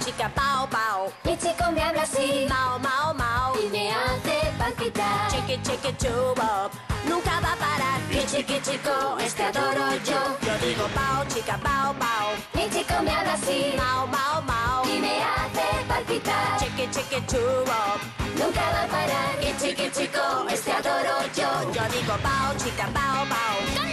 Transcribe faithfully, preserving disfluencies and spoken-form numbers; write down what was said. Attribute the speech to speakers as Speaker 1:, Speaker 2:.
Speaker 1: chica, pao, pao.
Speaker 2: Mi chico me habla así
Speaker 1: Mao, mao, mao.
Speaker 2: y me hace palpitar.
Speaker 1: Chiqui, chiqui, chubo, nunca va a parar.
Speaker 2: Mi chiqui chico, este adoro yo.
Speaker 1: Yo digo pao, chica, pao, pao.
Speaker 2: Mi chico me habla así
Speaker 1: Mao, mao, mao.
Speaker 2: y me hace palpitar.
Speaker 1: Chiqui, chiqui, chubo,
Speaker 2: Nunca va a parar. Mi chiqui chico, este adoro yo.
Speaker 1: yo digo pao, chica, pao, pao.